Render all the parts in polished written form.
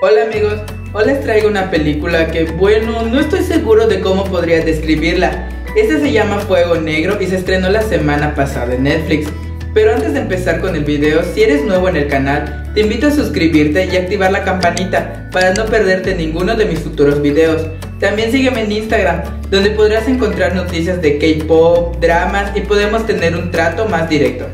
Hola amigos, hoy les traigo una película que, bueno, no estoy seguro de cómo podría describirla. Esta se llama Fuego Negro y se estrenó la semana pasada en Netflix. Pero antes de empezar con el video, si eres nuevo en el canal, te invito a suscribirte y activar la campanita para no perderte ninguno de mis futuros videos. También sígueme en Instagram, donde podrás encontrar noticias de K-pop, dramas y podemos tener un trato más directo.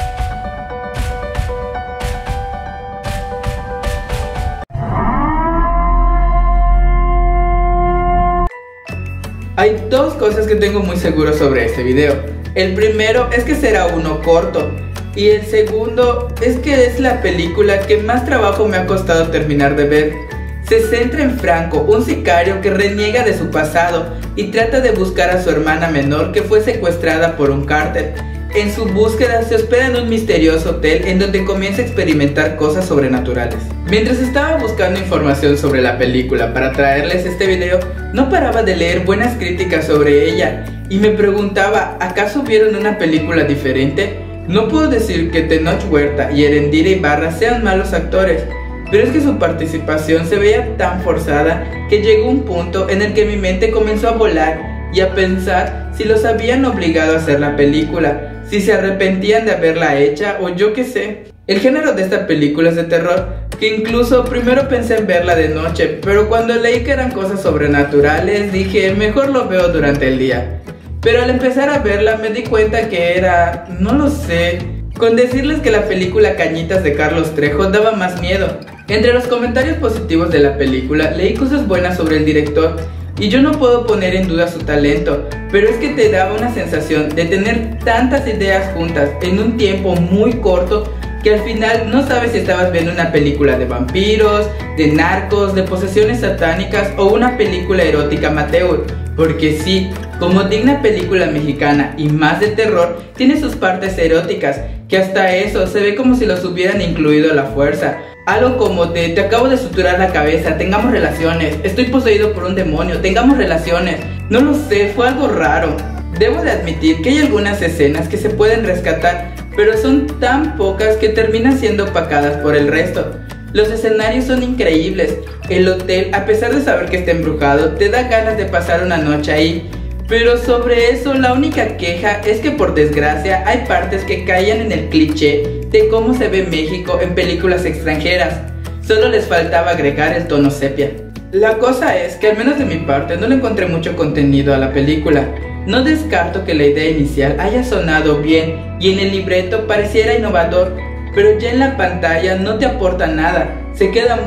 Hay dos cosas que tengo muy seguro sobre este video. El primero es que será uno corto y el segundo es que es la película que más trabajo me ha costado terminar de ver. Se centra en Franco, un sicario que reniega de su pasado y trata de buscar a su hermana menor que fue secuestrada por un cártel. En su búsqueda se hospeda en un misterioso hotel en donde comienza a experimentar cosas sobrenaturales. Mientras estaba buscando información sobre la película para traerles este video, no paraba de leer buenas críticas sobre ella y me preguntaba, ¿acaso vieron una película diferente? No puedo decir que Tenoch Huerta y Erendira Ibarra sean malos actores, pero es que su participación se veía tan forzada que llegó un punto en el que mi mente comenzó a volar y a pensar si los habían obligado a hacer la película, si se arrepentían de haberla hecha o yo qué sé. El género de esta película es de terror, que incluso primero pensé en verla de noche, pero cuando leí que eran cosas sobrenaturales dije mejor lo veo durante el día. Pero al empezar a verla me di cuenta que era, no lo sé, con decirles que la película Cañitas de Carlos Trejo daba más miedo. Entre los comentarios positivos de la película leí cosas buenas sobre el director y yo no puedo poner en duda su talento, pero es que te daba una sensación de tener tantas ideas juntas en un tiempo muy corto que al final no sabes si estabas viendo una película de vampiros, de narcos, de posesiones satánicas o una película erótica amateur. Porque sí, como digna película mexicana y más de terror, tiene sus partes eróticas, que hasta eso se ve como si los hubieran incluido a la fuerza. Algo como de, te acabo de suturar la cabeza, tengamos relaciones, estoy poseído por un demonio, tengamos relaciones. No lo sé, fue algo raro. Debo de admitir que hay algunas escenas que se pueden rescatar, pero son tan pocas que terminan siendo opacadas por el resto. Los escenarios son increíbles, el hotel, a pesar de saber que está embrujado, te da ganas de pasar una noche ahí. Pero sobre eso, la única queja es que por desgracia hay partes que caían en el cliché de cómo se ve México en películas extranjeras. Solo les faltaba agregar el tono sepia. La cosa es que al menos de mi parte no le encontré mucho contenido a la película. No descarto que la idea inicial haya sonado bien y en el libreto pareciera innovador, pero ya en la pantalla no te aporta nada. Se queda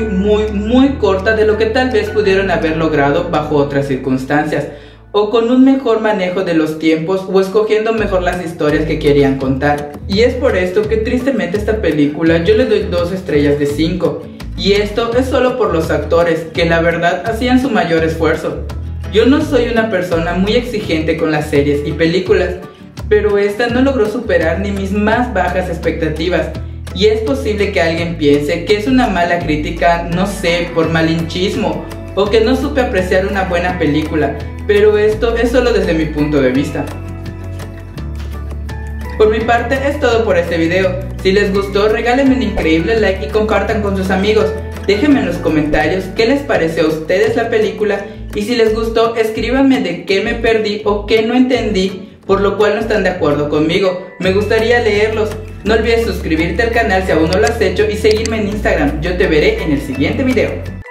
muy corta de lo que tal vez pudieron haber logrado bajo otras circunstancias, o con un mejor manejo de los tiempos o escogiendo mejor las historias que querían contar. Y es por esto que tristemente esta película yo le doy 2 estrellas de 5. Y esto es solo por los actores, que la verdad hacían su mayor esfuerzo. Yo no soy una persona muy exigente con las series y películas, pero esta no logró superar ni mis más bajas expectativas. Y es posible que alguien piense que es una mala crítica, no sé, por malinchismo, o que no supe apreciar una buena película, pero esto es solo desde mi punto de vista. Por mi parte es todo por este video. Si les gustó, regálenme un increíble like y compartan con sus amigos. Déjenme en los comentarios qué les pareció a ustedes la película y si les gustó, escríbanme de qué me perdí o qué no entendí, por lo cual no están de acuerdo conmigo. Me gustaría leerlos. No olvides suscribirte al canal si aún no lo has hecho y seguirme en Instagram. Yo te veré en el siguiente video.